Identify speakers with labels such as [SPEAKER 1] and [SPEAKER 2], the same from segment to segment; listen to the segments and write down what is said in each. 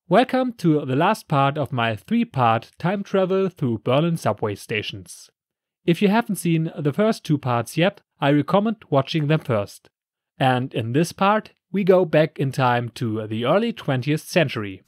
[SPEAKER 1] Welcome to the last part of my 3-part time travel through Berlin subway stations. If you haven't seen the first 2 parts yet, I recommend watching them first. And in this part, we go back in time to the early 20th century.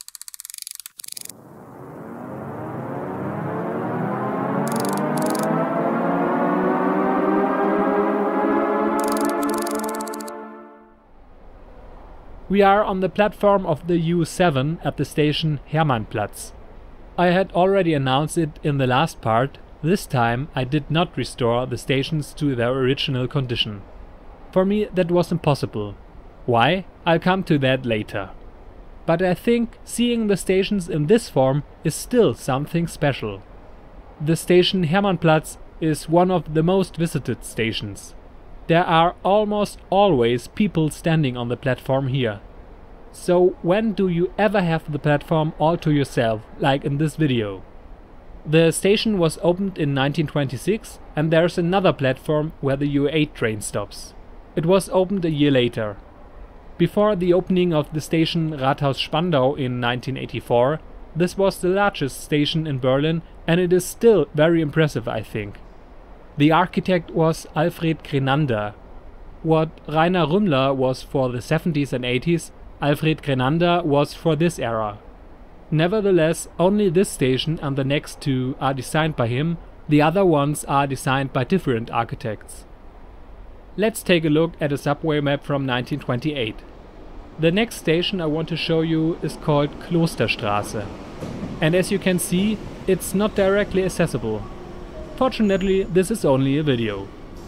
[SPEAKER 1] We are on the platform of the U7 at the station Hermannplatz. I had already announced it in the last part. This time I did not restore the stations to their original condition. For me that was impossible. Why? I'll come to that later. But I think seeing the stations in this form is still something special. The station Hermannplatz is one of the most visited stations. There are almost always people standing on the platform here. So when do you ever have the platform all to yourself, like in this video? The station was opened in 1926 and there's another platform where the U8 train stops. It was opened a year later. Before the opening of the station Rathaus Spandau in 1984, this was the largest station in Berlin and it is still very impressive, I think. The architect was Alfred Grenander. What Rainer Rümmler was for the 70s and 80s, Alfred Grenander was for this era. Nevertheless, only this station and the next 2 are designed by him, the other ones are designed by different architects. Let's take a look at a subway map from 1928. The next station I want to show you is called Klosterstraße. And as you can see, it's not directly accessible. Fortunately, this is only a video.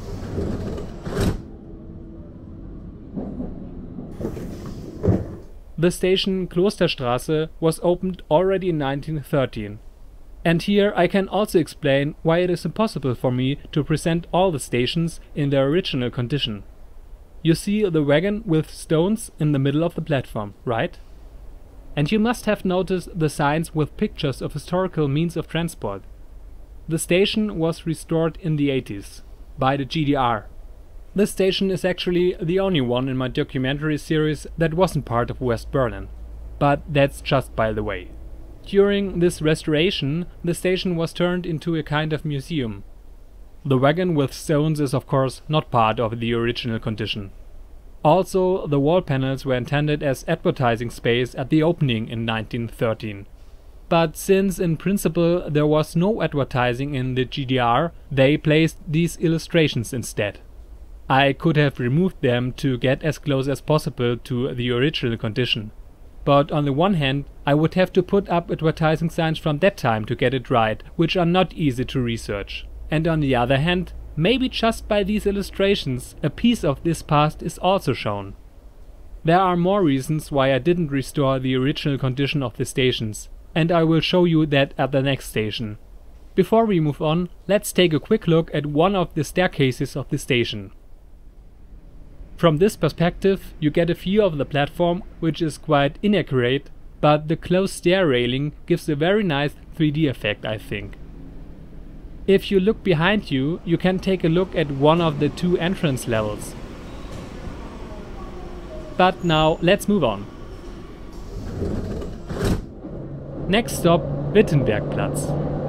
[SPEAKER 1] The station Klosterstraße was opened already in 1913. And here I can also explain why it is impossible for me to present all the stations in their original condition. You see the wagon with stones in the middle of the platform, right? And you must have noticed the signs with pictures of historical means of transport. The station was restored in the 80s, by the GDR. This station is actually the only one in my documentary series that wasn't part of West Berlin. But that's just by the way. During this restoration, the station was turned into a kind of museum. The wagon with stones is of course not part of the original condition. Also, the wall panels were intended as advertising space at the opening in 1913. But since in principle there was no advertising in the GDR, they placed these illustrations instead. I could have removed them to get as close as possible to the original condition. But on the one hand, I would have to put up advertising signs from that time to get it right, which are not easy to research. And on the other hand, maybe just by these illustrations, a piece of this past is also shown. There are more reasons why I didn't restore the original condition of the stations, and I will show you that at the next station. Before we move on, let's take a quick look at one of the staircases of the station. From this perspective, you get a view of the platform, which is quite inaccurate, but the closed stair railing gives a very nice 3D effect, I think. If you look behind you, you can take a look at one of the 2 entrance levels. But now let's move on. Next stop, Wittenbergplatz.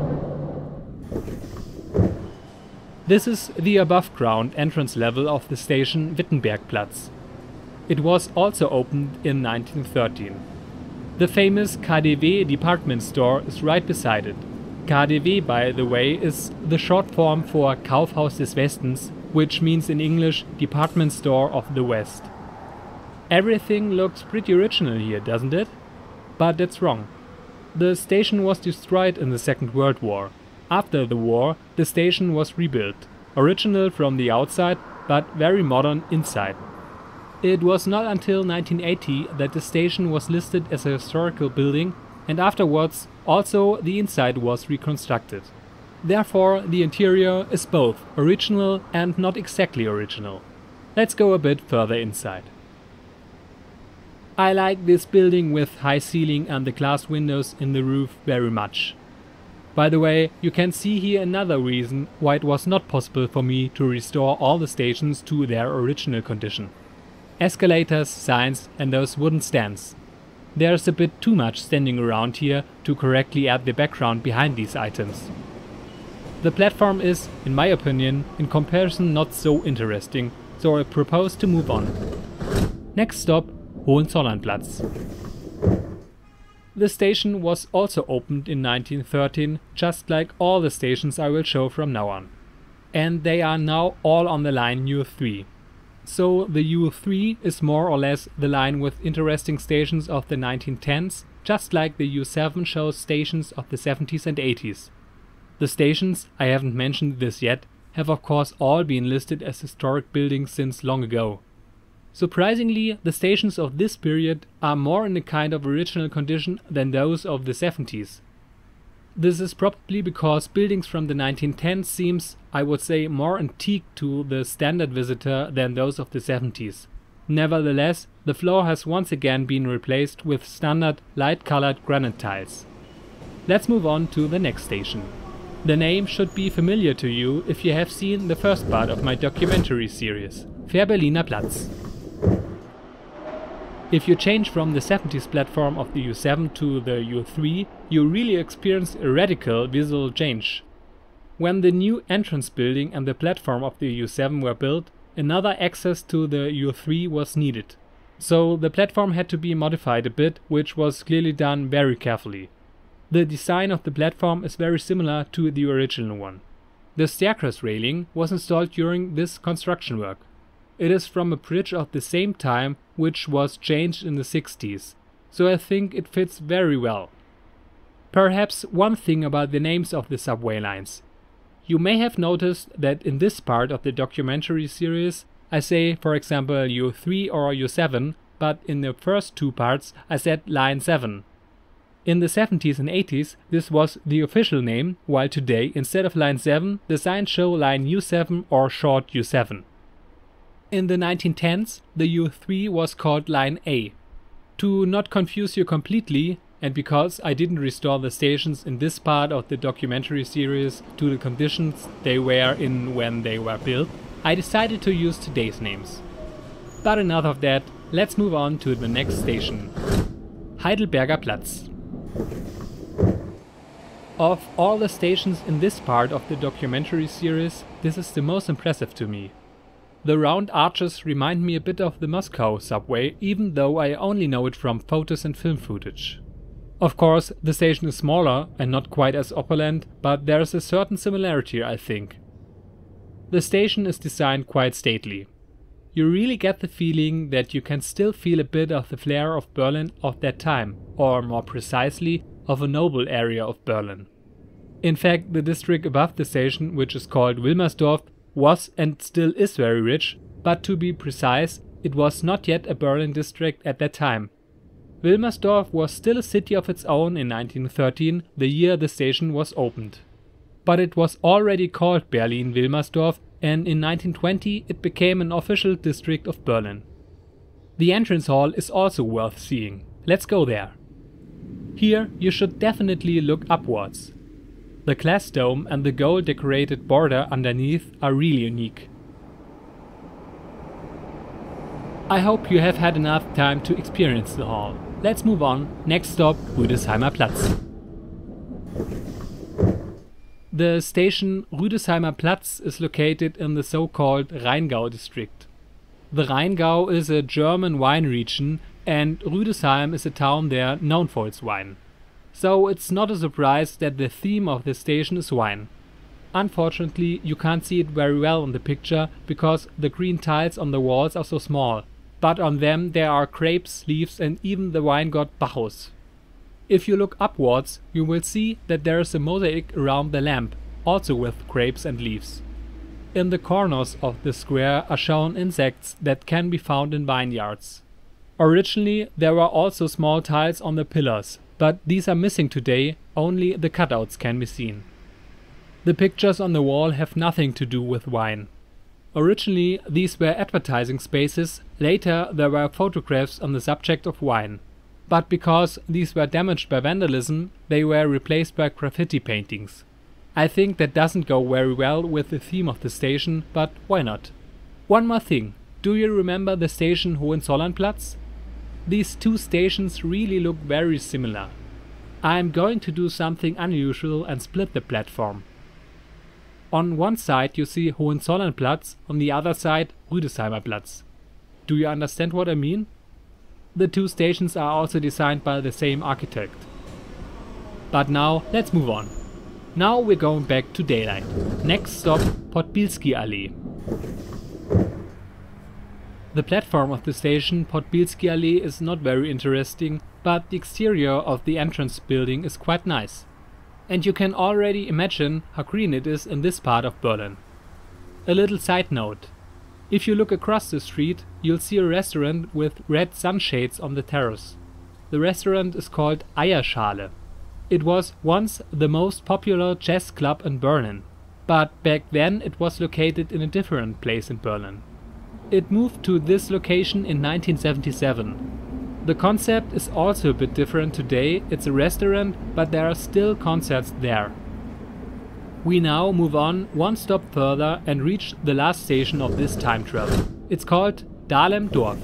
[SPEAKER 1] This is the above-ground entrance level of the station Wittenbergplatz. It was also opened in 1913. The famous KaDeWe department store is right beside it. KaDeWe, by the way, is the short form for Kaufhaus des Westens, which means in English Department Store of the West. Everything looks pretty original here, doesn't it? But that's wrong. The station was destroyed in the Second World War. After the war, the station was rebuilt, original from the outside, but very modern inside. It was not until 1980 that the station was listed as a historical building, and afterwards also the inside was reconstructed. Therefore, the interior is both original and not exactly original. Let's go a bit further inside. I like this building with high ceiling and the glass windows in the roof very much. By the way, you can see here another reason why it was not possible for me to restore all the stations to their original condition. Escalators, signs and those wooden stands. There's a bit too much standing around here to correctly add the background behind these items. The platform is, in my opinion, in comparison not so interesting, so I propose to move on. Next stop, Hohenzollernplatz. The station was also opened in 1913, just like all the stations I will show from now on. And they are now all on the line U3. So the U3 is more or less the line with interesting stations of the 1910s, just like the U7 shows stations of the 70s and 80s. The stations, I haven't mentioned this yet, have of course all been listed as historic buildings since long ago. Surprisingly, the stations of this period are more in a kind of original condition than those of the 70s. This is probably because buildings from the 1910s seems, I would say, more antique to the standard visitor than those of the 70s. Nevertheless, the floor has once again been replaced with standard light-colored granite tiles. Let's move on to the next station. The name should be familiar to you if you have seen the first part of my documentary series, Fährberliner Platz. If you change from the 70s platform of the U7 to the U3, you really experience a radical visual change. When the new entrance building and the platform of the U7 were built, another access to the U3 was needed. So the platform had to be modified a bit, which was clearly done very carefully. The design of the platform is very similar to the original one. The staircase railing was installed during this construction work. It is from a bridge of the same time which was changed in the 60s, so I think it fits very well. Perhaps one thing about the names of the subway lines. You may have noticed that in this part of the documentary series I say, for example, U3 or U7, but in the first two parts I said line 7. In the 70s and 80s this was the official name, while today instead of line 7 the signs show line U7 or short U7. In the 1910s, the U3 was called Line A. To not confuse you completely, and because I didn't restore the stations in this part of the documentary series to the conditions they were in when they were built, I decided to use today's names. But enough of that, let's move on to the next station. Heidelberger Platz. Of all the stations in this part of the documentary series, this is the most impressive to me. The round arches remind me a bit of the Moscow subway, even though I only know it from photos and film footage. Of course, the station is smaller and not quite as opulent, but there is a certain similarity, I think. The station is designed quite stately. You really get the feeling that you can still feel a bit of the flair of Berlin of that time, or more precisely, of a noble area of Berlin. In fact, the district above the station, which is called Wilmersdorf, was and still is very rich, but to be precise, it was not yet a Berlin district at that time. Wilmersdorf was still a city of its own in 1913, the year the station was opened. But it was already called Berlin-Wilmersdorf, and in 1920 it became an official district of Berlin. The entrance hall is also worth seeing. Let's go there. Here you should definitely look upwards. The glass dome and the gold decorated border underneath are really unique. I hope you have had enough time to experience the hall. Let's move on. Next stop, Rüdesheimer Platz. The station Rüdesheimer Platz is located in the so-called Rheingau district. The Rheingau is a German wine region and Rüdesheim is a town there known for its wine. So it's not a surprise that the theme of the station is wine. Unfortunately, you can't see it very well in the picture because the green tiles on the walls are so small, but on them there are grapes, leaves and even the wine god Bacchus. If you look upwards, you will see that there is a mosaic around the lamp, also with grapes and leaves. In the corners of the square are shown insects that can be found in vineyards. Originally there were also small tiles on the pillars, but these are missing today, only the cutouts can be seen. The pictures on the wall have nothing to do with wine. Originally these were advertising spaces, later there were photographs on the subject of wine. But because these were damaged by vandalism, they were replaced by graffiti paintings. I think that doesn't go very well with the theme of the station, but why not? One more thing, do you remember the station Hohenzollernplatz? These two stations really look very similar. I am going to do something unusual and split the platform. On one side you see Hohenzollernplatz, on the other side Rüdesheimerplatz. Do you understand what I mean? The two stations are also designed by the same architect. But now let's move on. Now we're going back to daylight. Next stop, Podbielski Allee. The platform of the station Podbielski Allee is not very interesting, but the exterior of the entrance building is quite nice. And you can already imagine how green it is in this part of Berlin. A little side note. If you look across the street, you'll see a restaurant with red sunshades on the terrace. The restaurant is called Eierschale. It was once the most popular jazz club in Berlin, but back then it was located in a different place in Berlin. It moved to this location in 1977. The concept is also a bit different today. It's a restaurant, but there are still concerts there. We now move on one stop further and reach the last station of this time travel. It's called Dahlem Dorf.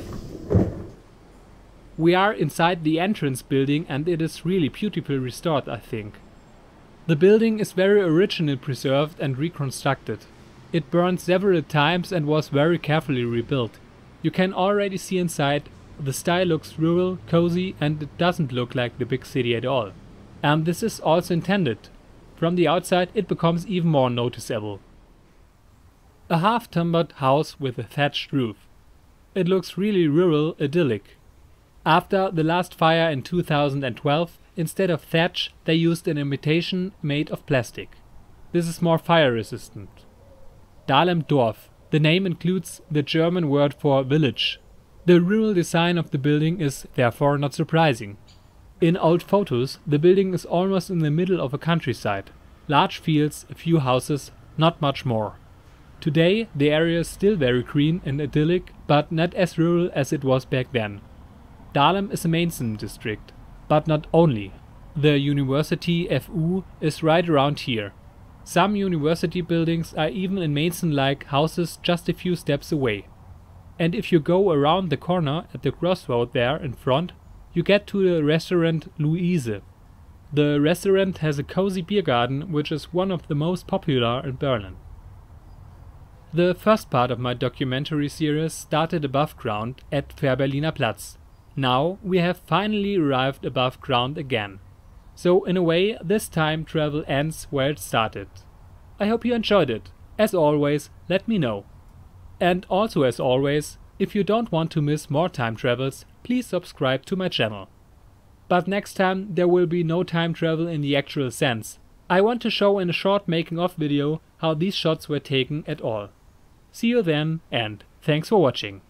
[SPEAKER 1] We are inside the entrance building and it is really beautifully restored, I think. The building is very originally preserved and reconstructed. It burned several times and was very carefully rebuilt. You can already see inside. The style looks rural, cozy, and it doesn't look like the big city at all. And this is also intended. From the outside it becomes even more noticeable. A half-timbered house with a thatched roof. It looks really rural, idyllic. After the last fire in 2012, instead of thatch they used an imitation made of plastic. This is more fire resistant. Dahlem Dorf. The name includes the German word for village. The rural design of the building is therefore not surprising. In old photos, the building is almost in the middle of a countryside. Large fields, a few houses, not much more. Today the area is still very green and idyllic, but not as rural as it was back then. Dahlem is a Mainzen district, but not only. The university FU is right around here. Some university buildings are even in Mainzen-like houses just a few steps away. And if you go around the corner at the crossroad there in front, you get to the restaurant Luise. The restaurant has a cozy beer garden which is one of the most popular in Berlin. The first part of my documentary series started above ground at Fährberliner Platz. Now we have finally arrived above ground again. So in a way this time travel ends where it started. I hope you enjoyed it. As always, let me know. And also as always, if you don't want to miss more time travels, please subscribe to my channel. But next time there will be no time travel in the actual sense. I want to show in a short making of video how these shots were taken at all. See you then and thanks for watching.